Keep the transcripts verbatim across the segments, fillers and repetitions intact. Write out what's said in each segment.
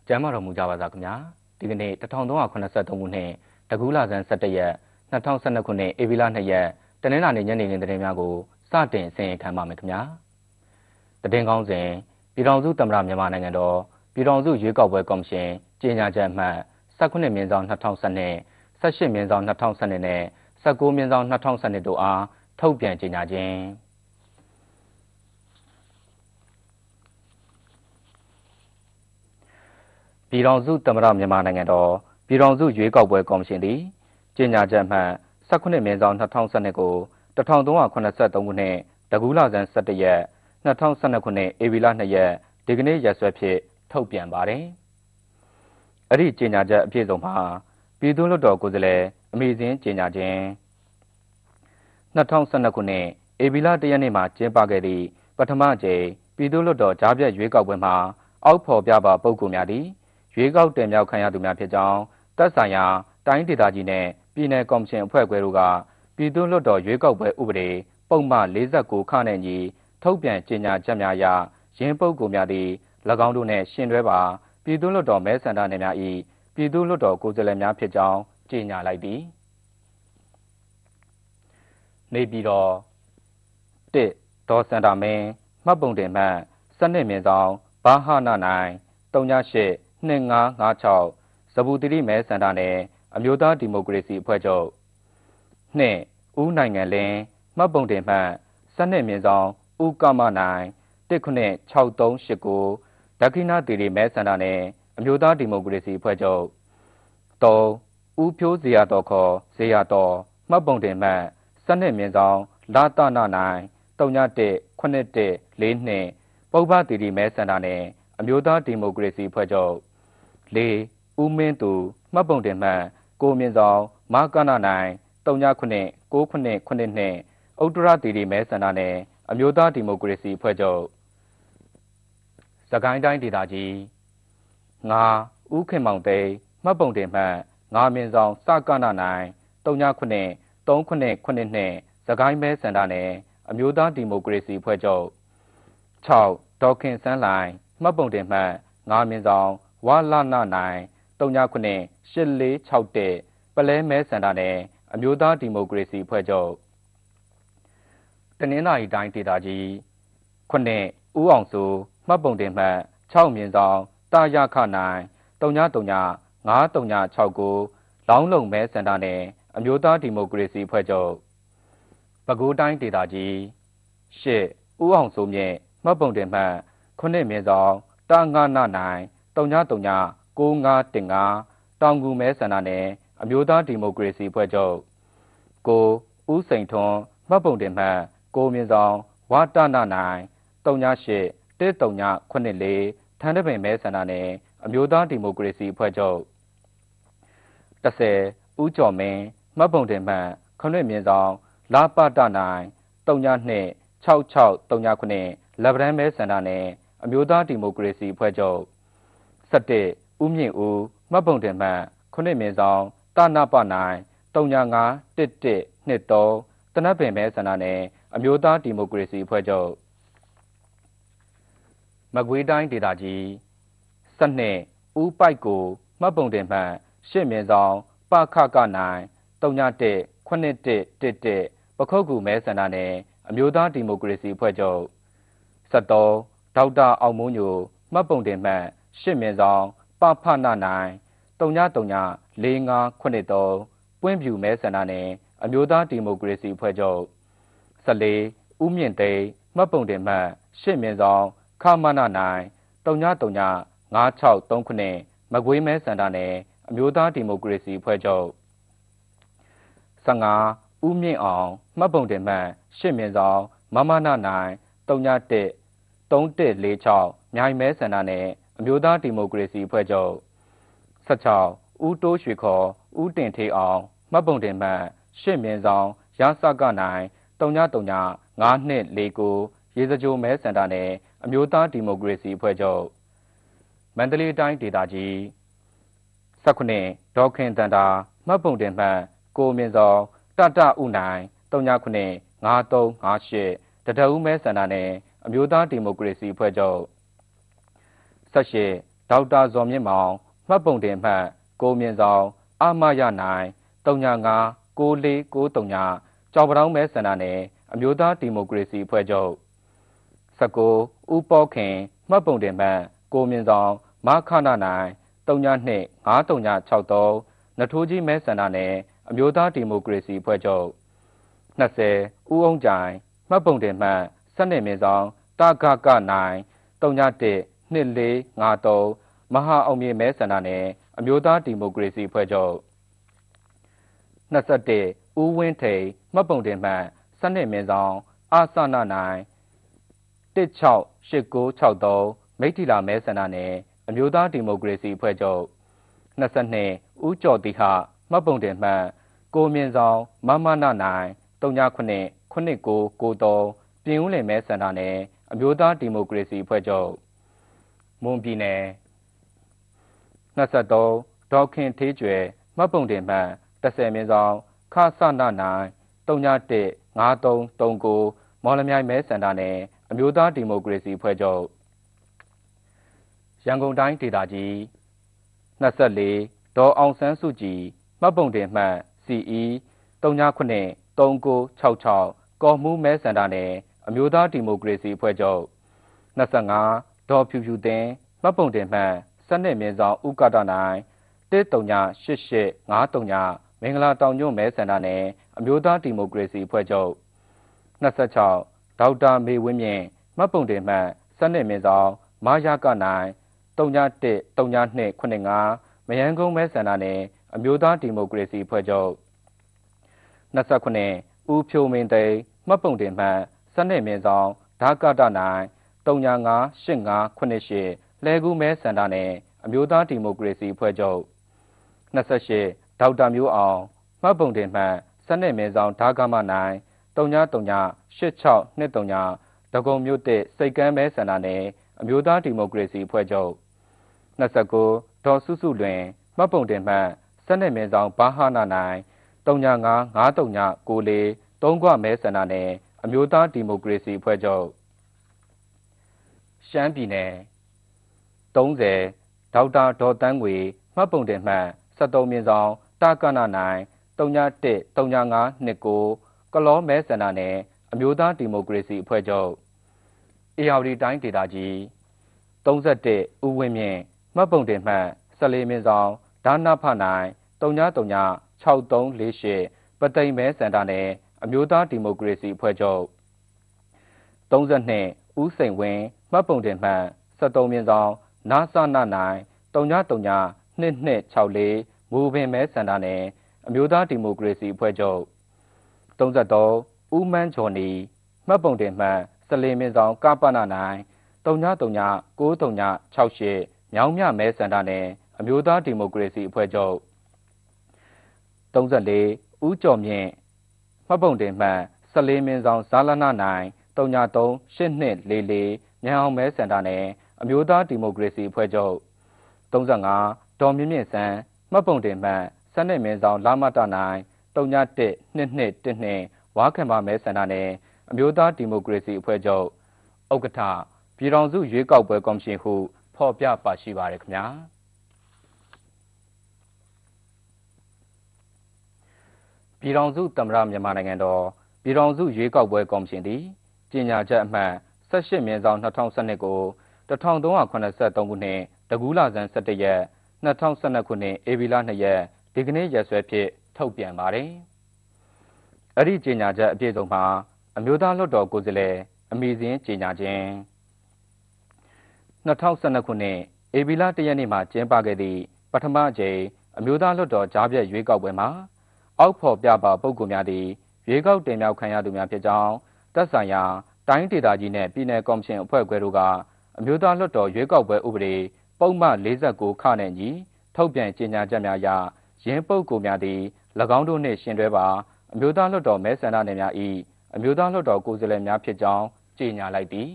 ကျမ်းမာတော်မူကြပါစားခင်ဗျာဒီကနေ့တစ်ထောင်သုံးရာခုနှစ်ဆယ့်သုံးခုနှစ်တကူးလဆန်း၁၁ရက်နှစ်ထောင်၁၂ခုနှစ်ဧပြီလ၂ရက်တနင်္လာနေ့ညနေခင်းသတင်းများကိုစတင်အစီရင်ခံပါမယ်ခင်ဗျာသတင်းကောင်းစဉ်ပြည်ထောင်စုသမ္မတမြန်မာနိုင်ငံတော်ပြည်ထောင်စုရွေးကောက်ပွဲကော်မရှင်ကြေညာချက်အမှတ်၁၉မြင်းဆောင်၂၀၁၂ ၁၈မြင်းဆောင်၂၀၁၂နဲ့၁၉မြင်းဆောင်၂၀၁၂တို့အားထုတ်ပြန်ကြေညာခြင်းပြည်ထောင်စုသမ္မတမြန်မာနိုင်ငံတော်ပြည်ထောင်စုရွေးကောက်ပွဲကော်မရှင်သည်ကြေညာချက်မှတ်၁၉မြင်းဆောင်၂၀၁၂ကိုတစ်ထောင်သုံးရာခုနှစ်ဆယ့်သုံးခုနှစ်တကူးလဆန်း၁၁ရက်၂၀၁၂ခုနှစ်ဧပြီလ၂ရက်ဒီကနေ့ရက်စွဲဖြင့်ထုတ်ပြန်ပါတယ်။အဲ့ဒီကြေညာချက်အပြည့်စုံမှာပြည်သူ့လွှတ်တော်ကိုယ်စားလှယ်အမည်စဉ်ကြေညာခြင်း၂၀၁၂ခုနှစ်ဧပြီလ၁ရက်နေ့မှာကျင်းပခဲ့သည့်ပထမအကြိမ်ပြည်သူ့လွှတ်တော်ကြားဖြတ်ရွေးကောက်ပွဲမှာအောက်ဖော်ပြပါပုဂ္ဂိုလ်များသည်ရွေးကောက်တင်မြှောက်ခံရသူများဖြစ်ကြောင်းသက်ဆိုင်ရာတိုင်းဒေသကြီးနဲ့ပြည်내ကော်မရှင်အဖွဲ့ခွဲတို့ကပြည်သူ့လွှတ်တော်ရွေးကောက်ပွဲဥပဒေပုံမှန်၄၉ခန့်နဲ့ညီထုတ်ပြန်ကြေညာချက်များအရရင်းပုဂ္ဂိုလ်များသည်၎င်းတို့နှင့်ရှင်တွဲပါပြည်သူ့လွှတ်တော်မဲဆန္ဒနယ်များ၏ပြည်သူ့လွှတ်တော်ကိုယ်စားလှယ်များဖြစ်ကြောင်းကြေညာလိုက်သည်နေပြည်တော်၁ဒေါ်စန္ဒာမင်းမှတ်ပုံတင်မှတ်စနစ်မြင့်ဆောင်ဘာဟာနာနိုင်၃၈၂၅၅၆ဇဘူတိရိမဲဆန္ဒနယ်အမျိုးသားဒီမိုကရေစီအဖွဲ့ချုပ်၂ဦးနိုင်ငံလင်းမှတ်ပုံတင်မှတ်စနစ်မြင့်ဆောင်ဦးကမနိုင်၁ခုနှစ်၆၃၈၉ဒက္ခိဏသီရိမဲဆန္ဒနယ်အမျိုးသားဒီမိုကရေစီအဖွဲ့ချုပ်၃ဦးဖြိုးဇေယျတော်ခေါ်ဇေယျတော်မှတ်ပုံတင်မှတ်စနစ်မြင့်ဆောင်လာတနာနိုင်၃၁ခုနှစ်၁၄နှစ်ပုဗ္ဗသီရိမဲဆန္ဒနယ်အမျိုးသားဒီမိုကရေစီအဖွဲ့ချုပ်၄ဦးမင်းသူမှတ်ပုံတင်မှတ်ကိုမြင့်ဆောင်မကနနိုင်၃ညခုနှစ်၉ခုနှစ်ခုနှစ်နှစ်ဥတ္တရသီရိမဲဆန္ဒနယ်အမျိုးသားဒီမိုကရေစီအဖွဲ့ချုပ်စကိုင်းတိုင်းဒေသကြီး၅ဦးခင်မောင်သိန်းမှတ်ပုံတင်မှတ်ငါမြင့်ဆောင်စကနနိုင်၃ညခုနှစ်၃ခုနှစ်ခုနှစ်နှစ်စကိုင်းမဲဆန္ဒနယ်အမျိုးသားဒီမိုကရေစီအဖွဲ့ချုပ်၆ဒေါက်ခင်စန်းလှိုင်မှတ်ပုံတင်မှတ်ငါမြင့်ဆောင်ဝါလနနိုင်၃ညခုနှစ်၈၄၆၁ပလဲမဲဆန္ဒနယ်အမျိုးသားဒီမိုကရေစီအဖွဲ့ချုပ်တနင်္သာရီတိုင်းဒေသကြီးခုနှစ်ဦးအောင်စုမှတ်ပုံတင်မှတ်၆မြင့်ဆောင်တာရခနိုင်၃ည၃ည၅၃ည၆၉လောင်းလုံမဲဆန္ဒနယ်အမျိုးသားဒီမိုကရေစီအဖွဲ့ချုပ်ပဲခူးတိုင်းဒေသကြီး၈ဦးအောင်စိုးမြင့်မှတ်ပုံတင်မှတ်ခုနှစ်မြင့်ဆောင်တာငါနနိုင်၃ည၃ည၉၅၁၅တောင်ကူမဲဆန္ဒနယ်အမျိုးသားဒီမိုကရေစီအဖွဲ့ချုပ်ကိုဦးစိန်ထွန်းမှတ်ပုံတင်မှတ်ကိုမြင့်ဆောင်ဝါတနနိုင်၃ည၈၁၃ညခုနှစ်၄ထန်းတပင်မဲဆန္ဒနယ်အမျိုးသားဒီမိုကရေစီအဖွဲ့ချုပ်၁၀ဦးကျော်မင်းမှတ်ပုံတင်မှတ်ခုနှစ်မြင့်ဆောင်လာပတနိုင်၃ည၂၆၆၃ညခုနှစ်လက်ဗရန်မဲဆန္ဒနယ်အမျိုးသားဒီမိုကရေစီအဖွဲ့ချုပ်၁၁ဦးမြင့်ဦးမှတ်ပုံတင်မှတ်ခုနှစ်မြင့်ဆောင်တနပနိုင်၃ည၅၁၁၂၃တနပင်မဲဆန္ဒနယ်အမျိုးသားဒီမိုကရေစီအဖွဲ့ချုပ်မကွေးတိုင်းဒေသကြီး၁၂ဦးပိုက်ကိုမှတ်ပုံတင်မှတ်ရှစ်မြင့်ဆောင်ပခကနိုင်၃ည၁ခုနှစ်၁၁၁ပခုတ်ကူမဲဆန္ဒနယ်အမျိုးသားဒီမိုကရေစီအဖွဲ့ချုပ်၁၃ဒေါက်တာအောင်မိုးညိုမှတ်ပုံတင်မှတ်ရှစ်မြင့်ဆောင်ပဖနနိုင်၃ည၃ည၄၅ခုနှစ်၃ပွင့်ဖြူမဲဆန္ဒနယ်အမျိုးသားဒီမိုကရေစီအဖွဲ့ချုပ်၁၄ဦးမြင့်သိန်းမှတ်ပုံတင်မှတ်ရှစ်မြင့်ဆောင်ခမနနိုင်၃ည၃ည၅၆၃ခုနှစ်မကွေးမဲဆန္ဒနယ်အမျိုးသားဒီမိုကရေစီအဖွဲ့ချုပ်၁၅ဦးမြင့်အောင်မှတ်ပုံတင်မှတ်ရှစ်မြင့်ဆောင်မမနနိုင်၃ည၁၃၁၄၆မြိုင်မဲဆန္ဒနယ်အမျိုးသားဒီမိုကရေစီအဖွဲ့ချုပ်၁၆ဦးတိုးရွှေခေါ်ဦးတင်ထေးအောင်မှတ်ပုံတင်မှတ်ရှစ်မြင့်ဆောင်ရစကနိုင်၃ည၃ည၅နှစ်၄၉ရေစကြိုမဲဆန္ဒနယ်အမျိုးသားဒီမိုကရေစီအဖွဲ့ချုပ်မန္တလေးတိုင်းဒေသကြီး၁၉ဒေါခင်တန်တာမှတ်ပုံတင်မှတ်ကိုမြင့်ဆောင်တတဥနိုင်၃ညခုနှစ်၅၃၅၈တတဦးမဲဆန္ဒနယ်အမျိုးသားဒီမိုကရေစီအဖွဲ့ချုပ်၁၈ဒေါက်တာဇော်မြင့်မောင်မှတ်ပုံတင်မှတ်ကိုမြင့်ဆောင်အမရနိုင်တုံညာငါကိုလေးကိုတုံညာကြောက်ပတောင်းမဲဆန္ဒနယ်အမျိုးသားဒီမိုကရေစီအဖွဲ့ချုပ်၁၉ဦးပေါ်ခင်မှတ်ပုံတင်မှတ်ကိုမြင့်ဆောင်မခနာနိုင်တုံညာနှစ်ငါးတုံညာ၆သုံးနထိုးကြီးမဲဆန္ဒနယ်အမျိုးသားဒီမိုကရေစီအဖွဲ့ချုပ်၂၀ဦးအောင်ကြိုင်မှတ်ပုံတင်မှတ်စနစ်မင်းဆောင်တာဂကနိုင်တုံညာတစ်နှစ်လေးငါးသုံးမဟာအောင်မြေမဲဆန္ဒနယ်အမျိုးသားဒီမိုကရေစီအဖွဲ့ချုပ်၂၁ဦးဝင်းထိန်မှတ်ပုံတင်မှတ်စနစ်မင်းဆောင်အာဆနနိုင်၁၆၈၉၆သုံးမိထီလာမဲဆန္ဒနယ်အမျိုးသားဒီမိုကရေစီအဖွဲ့ချုပ်၂၂ဦးကျော်တိဟမှတ်ပုံတင်မှတ်ကိုမြင့်ဆောင်မမနနိုင်တုံညာခုနှစ်ခုနှစ်ကိုကိုသုံးပြင်ဦးလင်မဲဆန္ဒနယ်အမျိုးသားဒီမိုကရေစီအဖွဲ့ချုပ်မွန်ပြည်နယ်၂၃ဒေါက်ခင်ထေးကျွယ်မှတ်ပုံတင်မှတ်၁၀မြင်းဆောင်ခဆနနိုင်တုံညာတစ်ငါးသုံးသုံးကိုမော်လမြိုင်မဲဆန္ဒနယ်အမျိုးသားဒီမိုကရေစီအဖွဲ့ချုပ်ရန်ကုန်တိုင်းဒေသကြီး၂၄ဒေါ်အောင်ဆန်းစုကြည်မှတ်ပုံတင်မှတ်စီအီတုံညာခုနှစ်သုံးကို၆၆ကော်မှုမဲဆန္ဒနယ်အမျိုးသားဒီမိုကရေစီအဖွဲ့ချုပ်၂၅ဒေါ်ဖြူဖြူသိန်းမှတ်ပုံတင်မှတ်စနစ်မြင်းဆောင်ဥက္ကဋနိုင်တစ်တုံညာရှစ်ရှစ်ငါးတုံညာမင်္ဂလာတောင်ညွန့်မဲဆန္ဒနယ်အမျိုးသားဒီမိုကရေစီအဖွဲ့ချုပ်၂၆ဒေါက်တာမေဝင်းမြင့်မှတ်ပုံတင်မှတ်စနစ်မြင်းဆောင်မာယာကနိုင်တုံညာတစ်တုံညာနှစ်ခုနှစ်ငါးမယန်းကုန်းမဲဆန္ဒနယ်အမျိုးသားဒီမိုကရေစီအဖွဲ့ချုပ်၂၉ဦးဖြိုးမင်းသိန်းမှတ်ပုံတင်မှတ်စနစ်မြင်းဆောင်ဓာကတနိုင်တုံညာငါရှစ်ငါခုနှစ်ရှစ်လဲကူးမဲဆန္ဒနယ်အမျိုးသားဒီမိုကရေစီအဖွဲ့ချုပ်၂၈ဒေါက်တာမျိုးအောင်မှတ်ပုံတင်မှတ်စနစ်မြင်းဆောင်ဓာကမနိုင်တုံညာတုံညာရှစ်၆နှစ်တုံညာဒဂုံမြို့တစ်စိတ်ကမ်းမဲဆန္ဒနယ်အမျိုးသားဒီမိုကရေစီအဖွဲ့ချုပ်၂၉ဒေါ်စုစုလွင်မှတ်ပုံတင်မှတ်စနစ်မြင်းဆောင်ဘာဟာနာနိုင်တုံညာငါငါးတုံညာကိုလေးသုံးခွမဲဆန္ဒနယ်အမျိုးသားဒီမိုကရေစီအဖွဲ့ချုပ်ရှမ်းပြည်နယ်၃၀ဒေါက်တာဒေါ်တန်းငွေမှတ်ပုံတင်မှတ်၁၃မြင်းဆောင်တာကနနိုင်တုံညာတစ်တုံညာငါနှစ်ကိုကလောမဲဆန္ဒနယ်အမျိုးသားဒီမိုကရေစီအဖွဲ့ချုပ်အေရဝတီတိုင်းဒေသကြီး၃၁ဦးဝင်းမြင့်မှတ်ပုံတင်မှတ်၁၄မြင်းဆောင်ဒါနဖနိုင်တုံညာတုံညာ၆သုံးလေးရှစ်ပသိမ်မဲဆန္ဒနယ်အမျိုးသားဒီမိုကရေစီအဖွဲ့ချုပ်၃၂ဦးစိန်ဝင်းမှတ်ပုံတင်မှတ်၁၃မြင်းဆောင်နာဆနနိုင်တုံညာတုံညာနှစ်နှစ်၆လေးမူပင်မဲဆန္ဒနယ်အမျိုးသားဒီမိုကရေစီအဖွဲ့ချုပ်၃၃ဦးမန်းချော်နီမှတ်ပုံတင်မှတ်၁၄မြင်းဆောင်ကပနနိုင်တုံညာတုံညာကိုတုံညာ၆ရှစ်မြောင်းမြမဲဆန္ဒနယ်အမျိုးသားဒီမိုကရေစီအဖွဲ့ချုပ်၃၄ဦးကျော်မြင့်မှတ်ပုံတင်မှတ်၁၄မြင်းဆောင်ဇာလနာနိုင်တုံညာသုံးရှစ်နှစ်လေးလေးညံအောင်မဲဆန္ဒနယ်အမျိုးသားဒီမိုကရေစီအဖွဲ့ချုပ်၃၅ဒေါ်မြင့်မြင့်စန်းမှတ်ပုံတင်မှတ်စနစ်မင်းဆောင်လာမတနိုင်တုံညာတစ်နှစ်နှစ်တစ်နှစ်ဝါခံပါမဲဆန္ဒနယ်အမျိုးသားဒီမိုကရေစီအဖွဲ့ချုပ်ဥက္ကဋ္ဌပြည်ထောင်စုရွေးကောက်ပွဲကော်မရှင်ဟုဖော်ပြပါရှိပါရခင်ဗျာပြည်ထောင်စုသမ္မတမြန်မာနိုင်ငံတော်ပြည်ထောင်စုရွေးကောက်ပွဲကော်မရှင်သည်ကြေညာချက်အမှတ်၁၈မြင်းဆောင်၂၀၁၂ကို၁၃၇၃ခုနှစ်တကူးလဆန်း၁၁ရက်၂၀၁၂ခုနှစ်ဧပြီလ၂ရက်ဒီကနေ့ရက်စွဲဖြင့်ထုတ်ပြန်ပါတယ်။အဲ့ဒီကြေညာချက်အပြည့်စုံမှာအမျိုးသားလွှတ်တော်ကိုယ်စားလှယ်အမည်စင်းကြေညာခြင်း၂၀၁၂ခုနှစ်ဧပြီလ၁ရက်နေ့မှာကျင်းပခဲ့သည့်ပထမအကြိမ်အမျိုးသားလွှတ်တော်ကြားဖြတ်ရွေးကောက်ပွဲမှာအောက်ဖော်ပြပါပုဂ္ဂိုလ်များသည်ရွေးကောက်တင်မြှောက်ခံရသူများဖြစ်ကြောင်းသက်ဆိုင်ရာတိုင်းဒေသကြီးနှင့်ပြည်내ကော်မရှင်အဖွဲ့ခွဲတို့ကအမျိုးသားလွှတ်တော်ရွေးကောက်ပွဲဥပဒေပုံမှန်၄၉ခနဲ့ညီထုတ်ပြန်ကြေညာချက်များအရရင်းပုဂ္ဂိုလ်များသည်၎င်းတို့နှင့်ရှင်တွဲပါအမျိုးသားလွှတ်တော်မဲဆန္ဒနယ်များ၏အမျိုးသားလွှတ်တော်ကိုယ်စားလှယ်များဖြစ်ကြောင်းကြေညာလိုက်သည်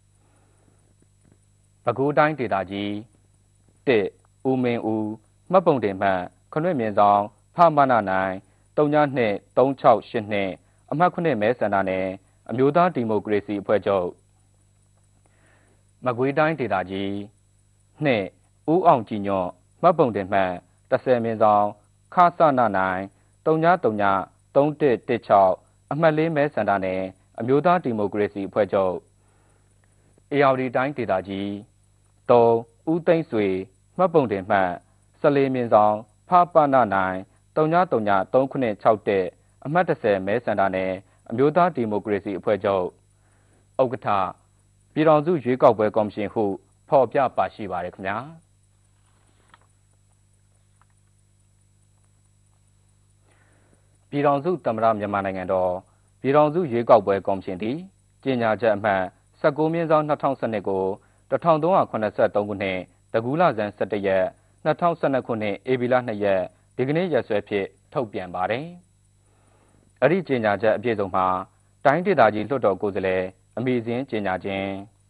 ပဲခူးတိုင်းဒေသကြီး၁ဦးမင်းဦးမှတ်ပုံတင်မှတ်ခရွင့်မြင်းဆောင်ဖမနနိုင်၃ညနှစ်၃၆၈နှစ်အမှတ်ခုနှစ်မဲဆန္ဒနယ်အမျိုးသားဒီမိုကရေစီအဖွဲ့ချုပ်မကွေးတိုင်းဒေသကြီး၂ဦးအောင်ကြည်ညွန့်မှတ်ပုံတင်မှတ်တစ်ဆယ်မြင်းဆောင်ခဆနနိုင်တုံညာတုံညာသုံးတစ်တစ်ချောက်အမှတ်လေးမဲစန္ဒနယ်အမျိုးသားဒီမိုကရေစီအဖွဲ့ချုပ်အေရဝတီတိုင်းဒေသကြီးသုံးဦးသိန်းဆွေမှတ်ပုံတင်မှတ်ဆယ်လေးမြင်းဆောင်ဖပနနိုင်တုံညာတုံညာသုံးခုနှစ်ခြောက်တဲ့အမှတ်တစ်ဆယ်မဲစန္ဒနယ်အမျိုးသားဒီမိုကရေစီအဖွဲ့ချုပ်ဥက္ကဋ္ဌပြည်ထောင်စုရွေးကောက်ပွဲကော်မရှင်ဟုဖော်ပြပါရှိပါတယ်ခင်ဗျာပြည်ထောင်စုသမ္မတမြန်မာနိုင်ငံတော်ပြည်ထောင်စုရွေးကောက်ပွဲကော်မရှင်သည်ကြေညာချက်အမှတ်ဆယ်ကိုမြင်းဆောင်နှစ်ထောင်၁၂ကိုတစ်ထောင်သုံးရာခုနှစ်ဆယ်သုံးခုနှစ်တကူလဆန်း၁၁ရက်နှစ်ထောင်၁၂ခုနှစ်ဧပြီလ၂ရက်ဒီကနေ့ရက်စွဲဖြင့်ထုတ်ပြန်ပါတယ်။အဲ့ဒီကြေညာချက်အပြည့်စုံမှာတိုင်းဒေသကြီးလွှတ်တော်ကိုယ်စားလှယ်အမည်စင်းကြေညာခြင်း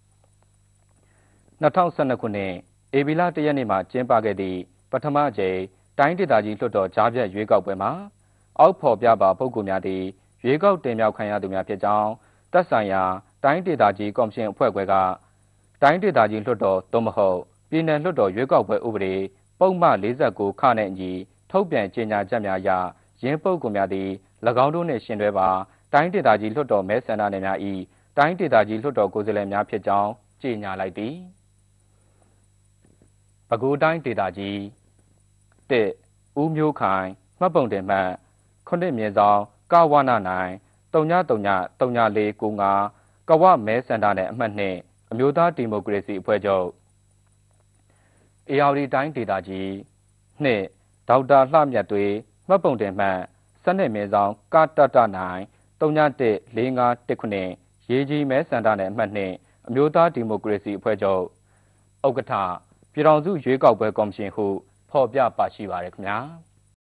နှစ်ထောင်၁၂ခုနှစ်ဧပြီလ၁ရက်နေ့မှာကျင်းပခဲ့သည့်ပထမအကြိမ်တိုင်းဒေသကြီးလွှတ်တော်ကြားဖြတ်ရွေးကောက်ပွဲမှာအောက်ဖော်ပြပါပုဂ္ဂိုလ်များသည်ရွေးကောက်တင်မြှောက်ခံရသူများဖြစ်ကြောင်းသက်ဆိုင်ရာတိုင်းဒေသကြီးကော်မရှင်အဖွဲ့ခွဲကတိုင်းဒေသကြီးလွှတ်တော်သို့မဟုတ်ပြည်내လွှတ်တော်ရွေးကောက်ပွဲဥပဒေပုံမှန်၄၉ခနဲ့အညီထုတ်ပြန်ကြေညာချက်များအရရင်းပုဂ္ဂိုလ်များသည်၎င်းတို့နှင့်ရှင်တွဲပါတိုင်းဒေသကြီးလွှတ်တော်မဲဆန္ဒနယ်များ၏တိုင်းဒေသကြီးလွှတ်တော်ကိုယ်စားလှယ်များဖြစ်ကြောင်းကြေညာလိုက်သည်ပဲခူးတိုင်းဒေသကြီးတစ်ဦးမျိုးခိုင်မှတ်ပုံတင်မှတ်ခုနှစ်မြင်းဆောင်ကဝနနိုင်တုံညတုံညတုံညလေးကိုငါကဝမဲစန္ဒနယ်အမှတ်နှစ်အမျိုးသားဒီမိုကရေစီအဖွဲ့ချုပ်အေရဝတီတိုင်းဒေသကြီးနှစ်ဒေါက်တာလှမြတ်သွေးမှတ်ပုံတင်မှတ်စနစ်မြင်းဆောင်ကတတနိုင်တုံညတစ်လေးငါတစ်ခုနှစ်ရေးကြီးမဲစန္ဒနယ်အမှတ်နှစ်အမျိုးသားဒီမိုကရေစီအဖွဲ့ချုပ်ဥက္ကဋ္ဌပြည်ထောင်စုရွေးကောက်ပွဲကော်မရှင်ဟုဖော်ပြပါရှိပါရခင်ဗျာ။